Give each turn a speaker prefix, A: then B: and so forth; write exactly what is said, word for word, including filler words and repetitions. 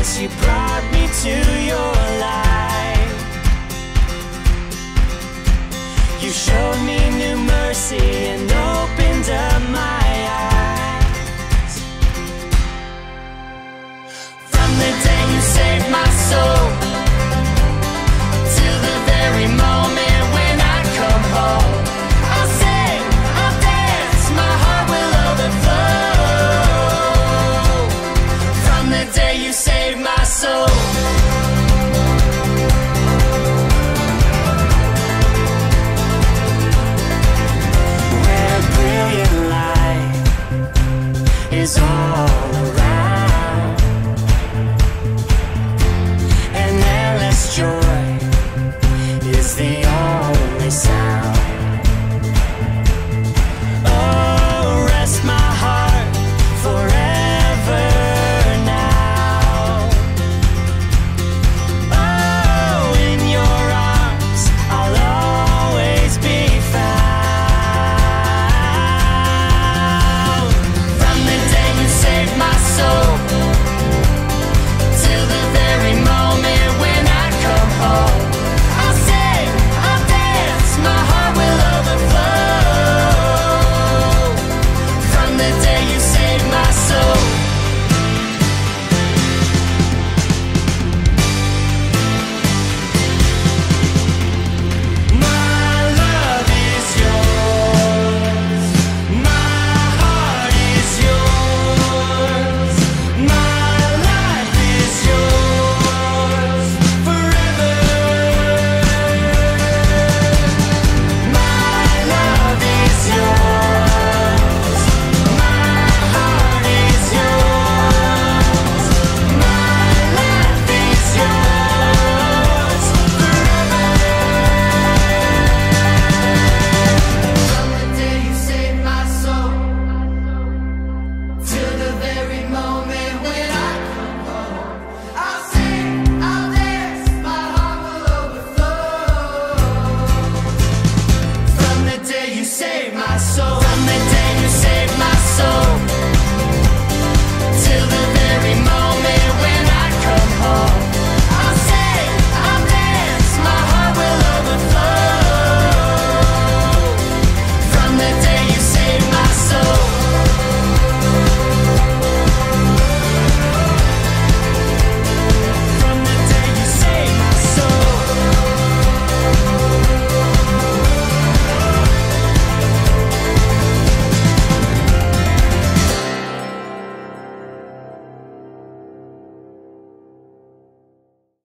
A: You brought me to your light. You showed me new mercy and opened up my eyes. From the day you saved my soul till the very moment when I come home, I'll sing, I'll dance, my heart will overflow. From the day you saved my soul. Where brilliant light is all around, and endless joy is the only sound. Oh, rest my heart forever now. Oh, in your arms I'll always be found. From the day you saved my soul till the very moment when I come home, I'll sing, I'll dance, my heart will overflow. From the day you saved my soul.